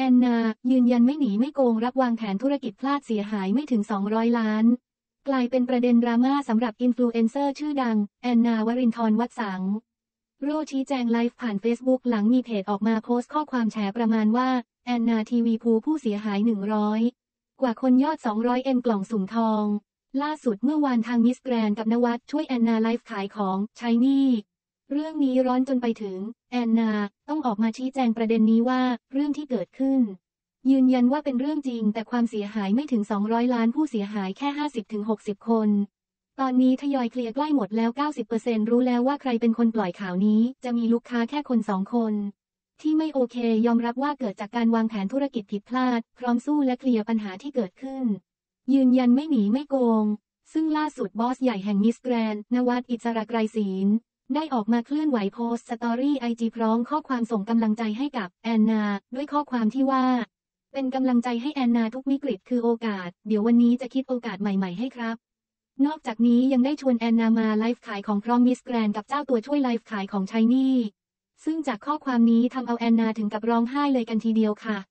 อนนายืนยันไม่หนีไม่โกงรับวางแผนธุรกิจพลาดเสียหายไม่ถึง200 ล้านกลายเป็นประเด็นดราม่าสำหรับอินฟลูเอนเซอร์ชื่อดังแอนนาวรินทร์ วัดสังโรชี้แจงไลฟ์ผ่านเฟซบุ๊กหลังมีเพจออกมาโพสต์ข้อความแฉประมาณว่าแอนนาทีวีพูผู้เสียหาย100 กว่าคนยอด200 กล่องสุ่มทองล่าสุดเมื่อวานทางมิสแกรนด์กับนวัดช่วยแอนนาไลฟ์ขายของใช้หนี้เรื่องนี้ร้อนจนไปถึงแอนนาต้องออกมาชี้แจงประเด็นนี้ว่าเรื่องที่เกิดขึ้นยืนยันว่าเป็นเรื่องจริงแต่ความเสียหายไม่ถึง200 ล้านผู้เสียหายแค่ 50-60 คนตอนนี้ทยอยเคลียร์ใกล้หมดแล้ว 90% รู้แล้วว่าใครเป็นคนปล่อยข่าวนี้จะมีลูกค้าแค่คน2 คนที่ไม่โอเคยอมรับว่าเกิดจากการวางแผนธุรกิจผิดพลาดพร้อมสู้และเคลียร์ปัญหาที่เกิดขึ้นยืนยันไม่หนีไม่โกงซึ่งล่าสุดบอสใหญ่แห่งมิสแกรนด์นวัดอิสระไกรศีลได้ออกมาเคลื่อนไหวโพสต์สตอรี่IGพร้อมข้อความส่งกำลังใจให้กับแอนนาด้วยข้อความที่ว่าเป็นกำลังใจให้แอนนาทุกวิกฤตคือโอกาสเดี๋ยววันนี้จะคิดโอกาสใหม่ๆให้ครับนอกจากนี้ยังได้ชวนแอนนามาไลฟ์ขายของพร้อมมิสแกรนด์กับเจ้าตัวช่วยไลฟ์ขายของชายนี่ซึ่งจากข้อความนี้ทำเอาแอนนาถึงกับร้องไห้เลยกันทีเดียวค่ะ